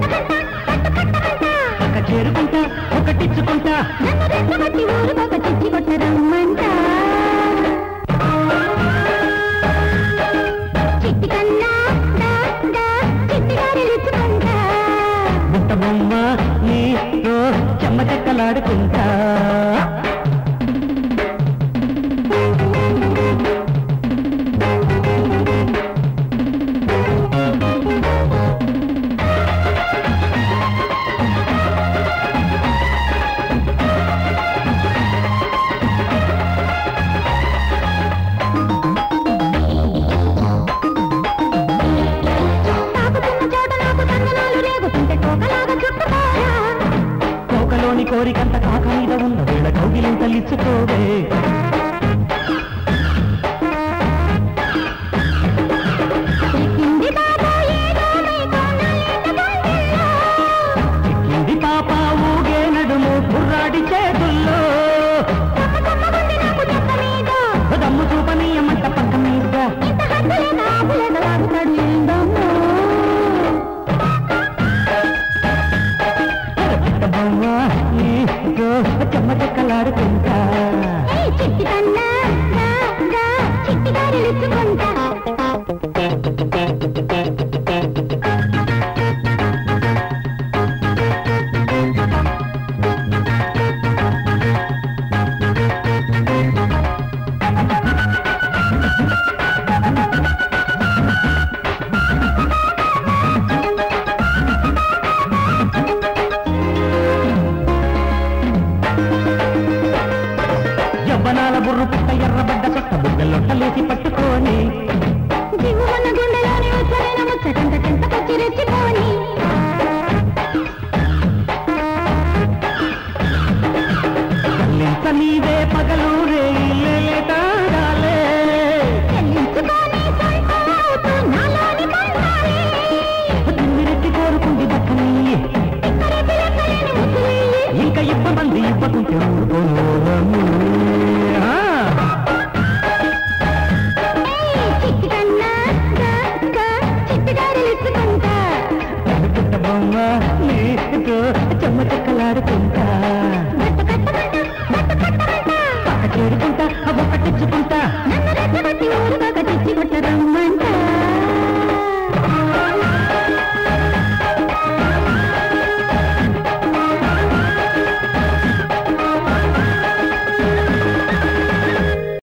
చేరుకుంటా ఒకటిచ్చుకుంటా రమ్మంటా చిట్టికన్నా చిట్టిగారెలుచుకుంటా బుట్ట బొమ్మ నీతో చెమ్మ చెక్కలాడుకుంటా కోరికంత కాక మీద ఉన్న వేళ కౌగిలింతలిచ్చుకోవే చిక్కింది పాప ఊగే నడుము కుర్రాడి చేతుల్లో దమ్ము చూపనీయమంట పక్క మీద చెమ్మ చెక్కలాడుకుంటా చిట్టికన్నా చిట్టిగారెలుచుకుంటా బుర్రు పుట్ట ఎర్రబడ్డ చుట్ట బుగ్గలొట్టలేసి పట్టుకొని దిగువన గుండెలోని ఉచ్చరైన ముచ్చటంత చెంతకొచ్చి రెచ్చిపోని చెల్లించ నీవే పగలు రేలే తిమ్మిరెట్టి కోరుకుంది బట్టని ఇంకా ఇవ్వమంది ఇవ్వకుంటే ఊరుకోను చెమ్మ చెక్కలాడుకుంటా